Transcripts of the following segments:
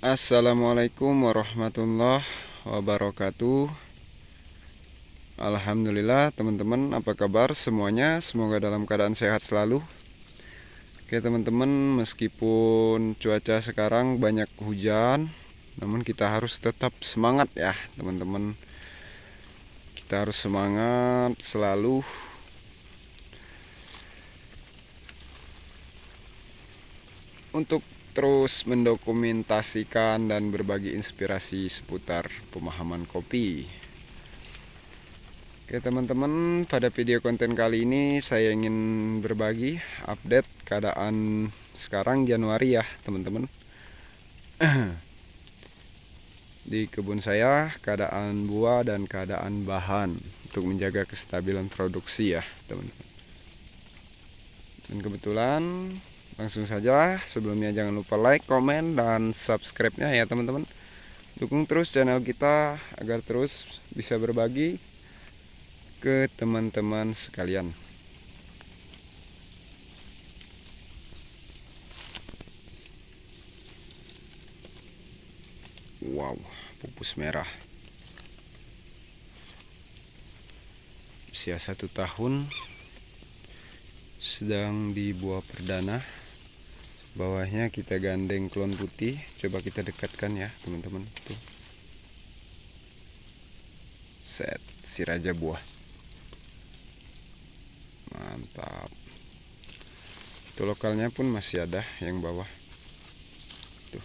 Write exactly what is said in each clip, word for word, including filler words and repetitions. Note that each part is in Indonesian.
Assalamualaikum warahmatullahi wabarakatuh. Alhamdulillah teman-teman, apa kabar semuanya? Semoga dalam keadaan sehat selalu. Oke teman-teman, meskipun cuaca sekarang banyak hujan, namun kita harus tetap semangat ya teman-teman. Kita harus semangat selalu untuk terus mendokumentasikan dan berbagi inspirasi seputar pemahaman kopi. Oke teman-teman, pada video konten kali ini saya ingin berbagi update keadaan sekarang Januari ya teman-teman. Di kebun saya keadaan buah dan keadaan bahan untuk menjaga kestabilan produksi ya teman-teman. Dan kebetulan langsung saja, sebelumnya jangan lupa like, komen, dan subscribe-nya ya teman-teman. Dukung terus channel kita agar terus bisa berbagi ke teman-teman sekalian. Wow, pupus merah. Usia satu tahun, sedang di buah perdana. Bawahnya kita gandeng klon putih. Coba kita dekatkan ya teman-teman. Tuh. Set, si raja buah. Mantap. Itu lokalnya pun masih ada yang bawah. Tuh.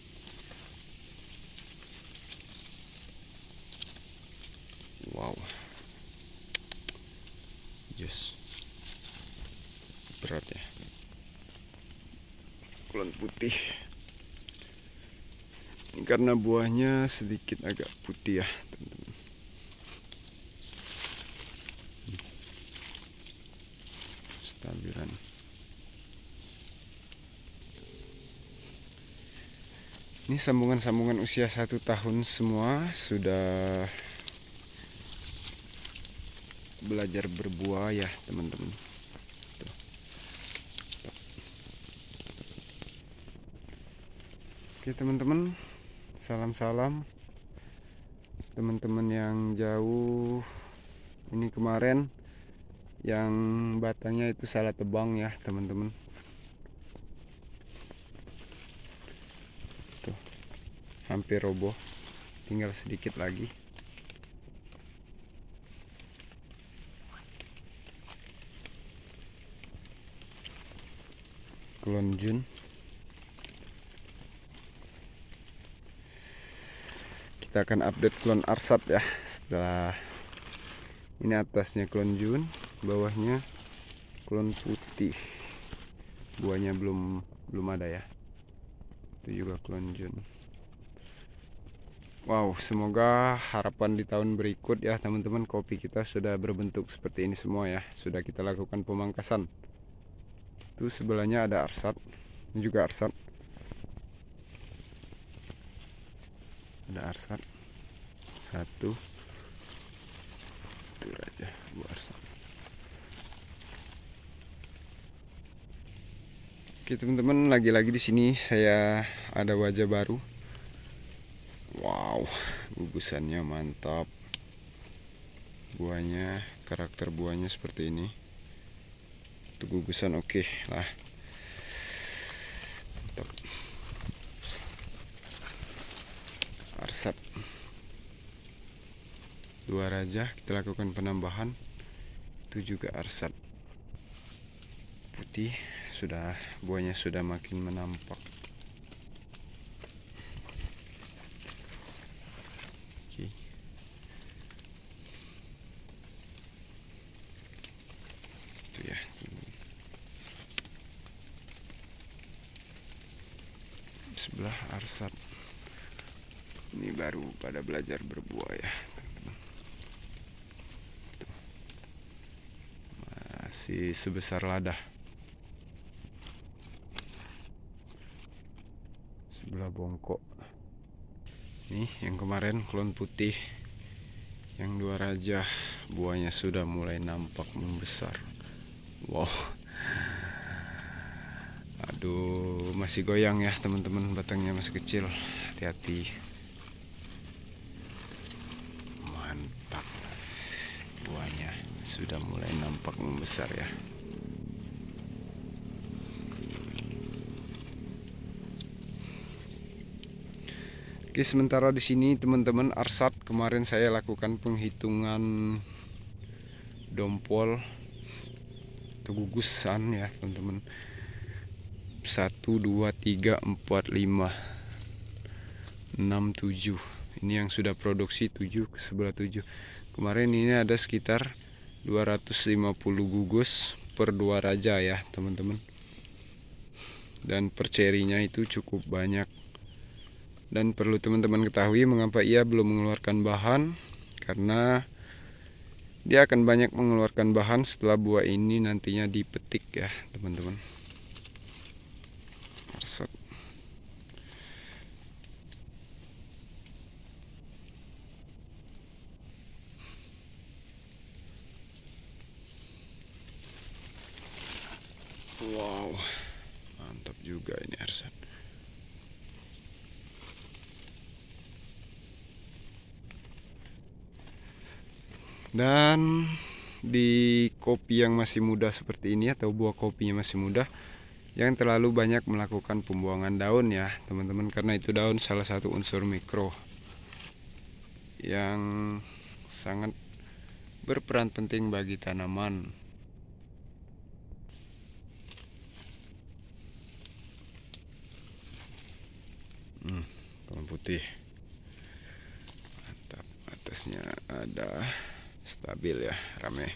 Wow. Jus. Berat ya. Klon putih. Ini karena buahnya sedikit agak putih ya teman-teman. Stabilan. Ini sambungan-sambungan usia satu tahun semua sudah belajar berbuah ya teman-teman. Oke teman-teman, salam-salam teman-teman yang jauh. Ini kemarin yang batangnya itu salah tebang ya teman-teman. Tuh, hampir roboh, tinggal sedikit lagi. Klon Jun. Kita akan update klon Arsat ya. Setelah ini atasnya klon Jun, bawahnya klon putih. Buahnya belum belum ada ya. Itu juga klon Jun. Wow, semoga harapan di tahun berikut ya teman-teman, kopi kita sudah berbentuk seperti ini semua ya. Sudah kita lakukan pemangkasan. Itu sebelahnya ada Arsat. Ini juga Arsat. Ada Arsat satu, itu raja buah Arsat. Oke teman-teman, lagi-lagi di sini saya ada wajah baru. Wow, gugusannya mantap. Buahnya, karakter buahnya seperti ini. Itu gugusan oke okay lah. Mantap. Arsat dua raja, kita lakukan penambahan. Itu juga Arsat putih, sudah buahnya sudah makin menampak. Oke. Itu ya. Sebelah Arsat. Ini baru pada belajar berbuah ya teman-teman. Masih sebesar lada. Sebelah bongkok. Nih yang kemarin klon putih, yang dua raja, buahnya sudah mulai nampak membesar. Wow. Aduh. Tuh masih goyang ya teman-teman, batangnya masih kecil, hati-hati. Mantap, buahnya sudah mulai nampak membesar ya. Oke, sementara di sini teman-teman, arsat kemarin saya lakukan penghitungan dompol atau gugusan ya teman-teman. Satu, dua, tiga, empat, lima, enam, tujuh. Ini yang sudah produksi tujuh, ke sebelah tujuh. Kemarin ini ada sekitar dua ratus lima puluh gugus per dua raja ya teman-teman. Dan per cerinya itu cukup banyak. Dan perlu teman-teman ketahui mengapa ia belum mengeluarkan bahan, karena dia akan banyak mengeluarkan bahan setelah buah ini nantinya dipetik ya teman-teman. Arsat. Wow, mantap juga ini arsat. Dan di kopi yang masih muda seperti ini atau buah kopinya masih muda, jangan terlalu banyak melakukan pembuangan daun ya teman-teman, karena itu daun salah satu unsur mikro yang sangat berperan penting bagi tanaman. Hmm, bawang putih mantap, atasnya ada stabil ya, rame.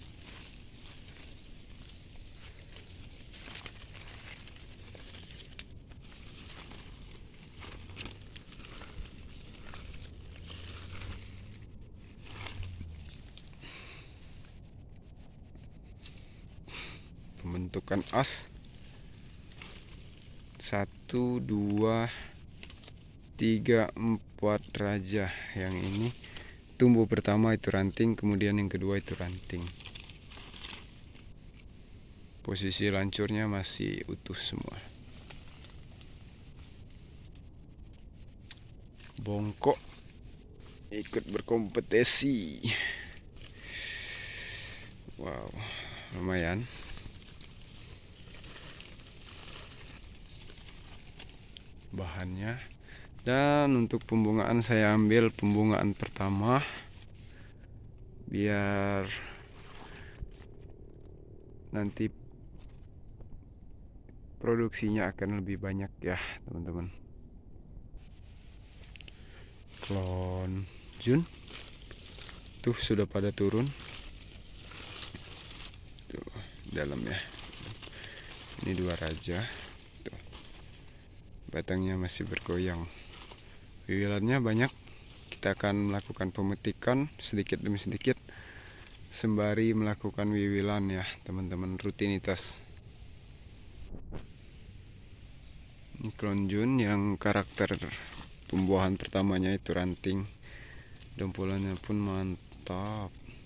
Pembentukan as satu, dua, tiga, empat raja. Yang ini tumbuh pertama itu ranting, kemudian yang kedua itu ranting. Posisi lancurnya masih utuh semua. Bongkok ikut berkompetisi. Wow, lumayan. Bahannya. Dan untuk pembungaan saya ambil pembungaan pertama biar nanti produksinya akan lebih banyak ya teman-teman. Klon Jun tuh sudah pada turun tuh dalamnya. Ini dua raja tuh, batangnya masih bergoyang, wiwilannya banyak. Kita akan melakukan pemetikan sedikit demi sedikit sembari melakukan wiwilan ya teman-teman, rutinitas. Ini Klon Jun yang karakter pembuahan pertamanya itu ranting, dompolannya pun mantap,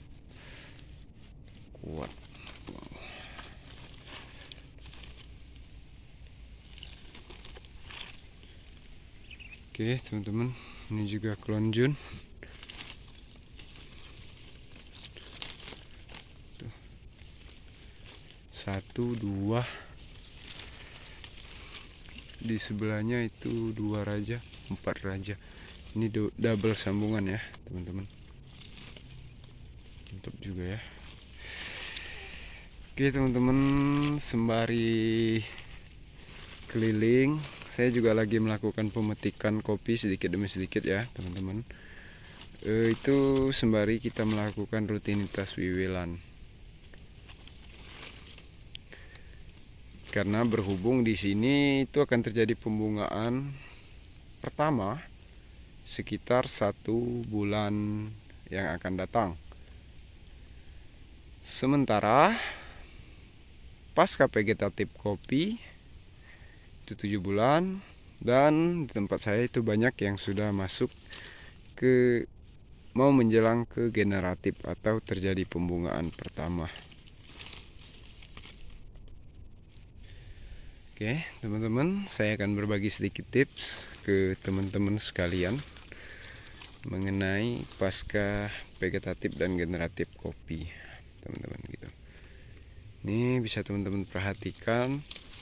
kuat. Wow. Oke teman-teman, ini juga Klon Jun. Tuh. Satu, dua, di sebelahnya itu dua raja, empat raja. Ini double sambungan ya teman-teman, mantap juga ya. Oke teman-teman, sembari keliling saya juga lagi melakukan pemetikan kopi sedikit demi sedikit ya teman-teman. E, itu sembari kita melakukan rutinitas wiwilan. Karena berhubung di sini itu akan terjadi pembungaan pertama sekitar satu bulan yang akan datang. Sementara pasca vegetatif kopi itu tujuh bulan, dan di tempat saya itu banyak yang sudah masuk ke mau menjelang ke generatif atau terjadi pembungaan pertama. Oke teman-teman, saya akan berbagi sedikit tips ke teman-teman sekalian mengenai pasca vegetatif dan generatif kopi, teman-teman gitu. Ini bisa teman-teman perhatikan.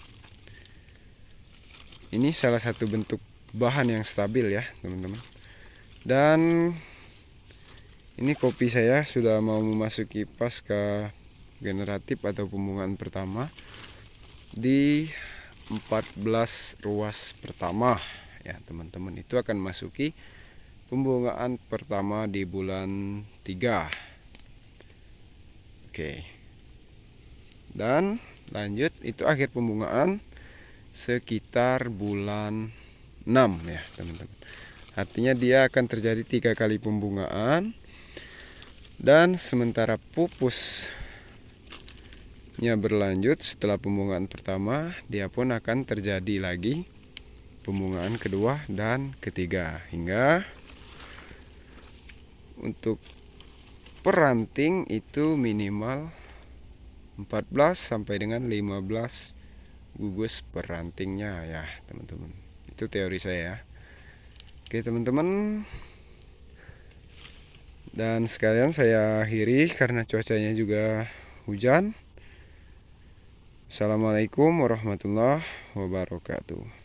Ini salah satu bentuk bahan yang stabil ya, teman-teman. Dan ini kopi saya sudah mau memasuki pasca generatif atau pembungaan pertama di empat belas ruas pertama ya teman-teman. Itu akan masuki pembungaan pertama di bulan tiga. Oke, dan lanjut itu akhir pembungaan sekitar bulan enam ya teman-teman. Artinya dia akan terjadi tiga kali pembungaan, dan sementara pupus nya berlanjut setelah pembungaan pertama, dia pun akan terjadi lagi pembungaan kedua dan ketiga, hingga untuk peranting itu minimal empat belas sampai dengan lima belas gugus perantingnya ya teman-teman. Itu teori saya ya. Oke teman-teman, dan sekalian saya akhiri karena cuacanya juga hujan. Assalamualaikum warahmatullahi wabarakatuh.